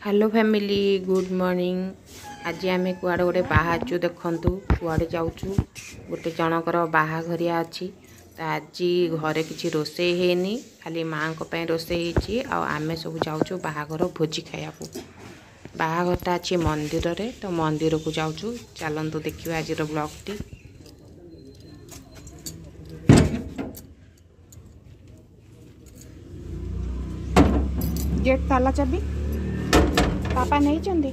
Hello family good morning. आज आम कुआड़े गोटे बाहरचु देखु कुआड़े जाऊँ गोटे जनकर बाहाघरिया अच्छी तो आज घरे किसी रोसे हैनी खाली माँ को रोसे आम सब जाऊँ बाहाघर भोजी खाया बाहाघरटा अच्छी मंदिर रे तो मंदिर को जाऊँ चलतु देखिए आज ब्लॉग टी। गेट ताला चाबी पापा नहीं चंदी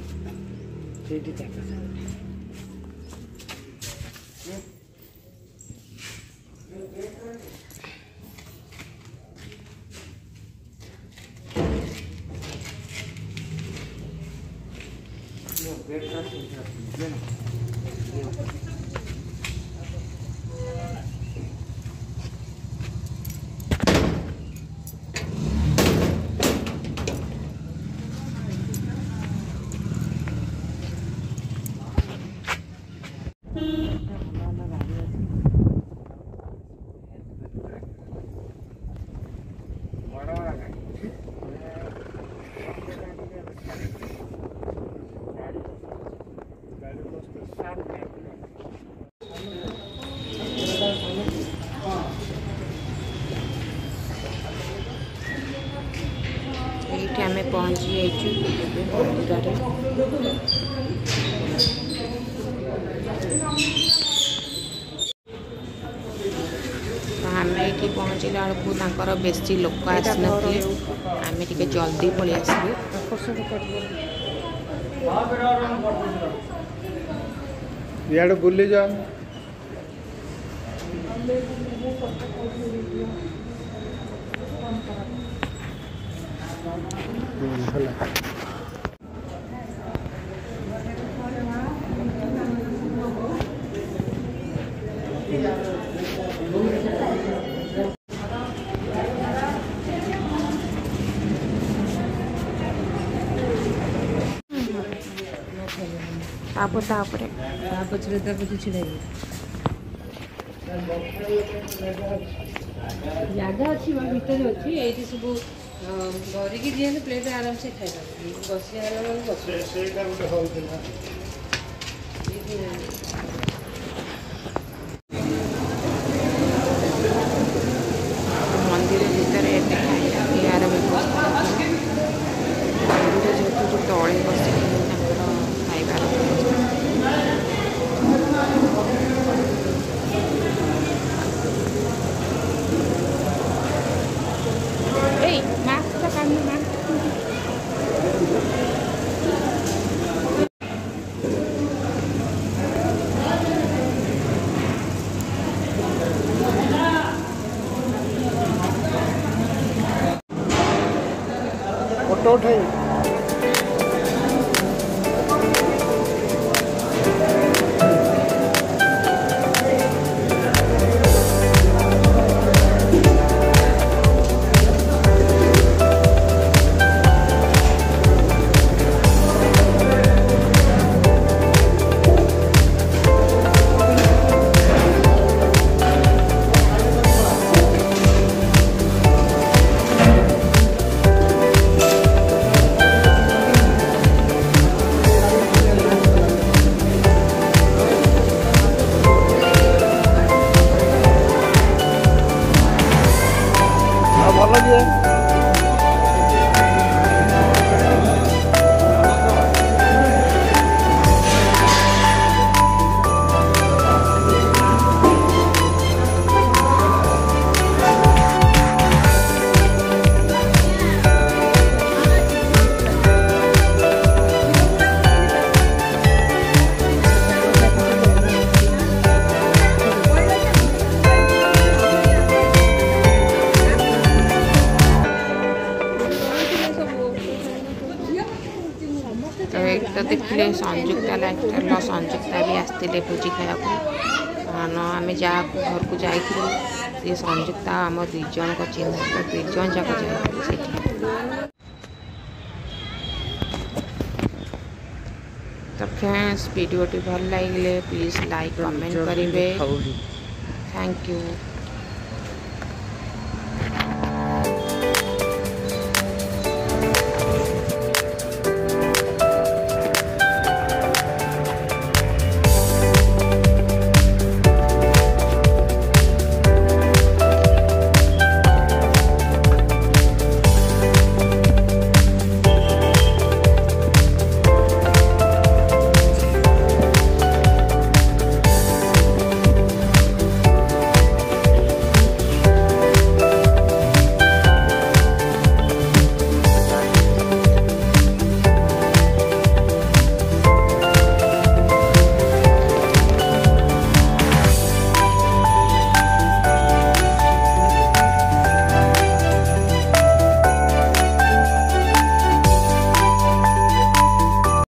आम पहुँची मंदिर आम ये पहुँचला बेलू बेसी लोक आसन आम टे जल्दी पलि आसलु। इे बुली जा जगह अच्छी भितर अच्छी ये सब धरिकी दिए प्लेट आराम से खाई बस मंदिर भीतर यार व्यवस्था मंदिर जेहतु तले बस खाइबार फोटो उठाई भल दिए तो देखिए संयुक्ता लाइफस्टाइल संयुक्ता भी आसते भोजी खाया आम जहाँ घर को जाइए संयुक्ता आम दुईज चिन्ह तो दुईज जाक जा तो फ्रेंड्स वीडियो भल लगे प्लीज लाइक कमेंट करेंगे। Thank you.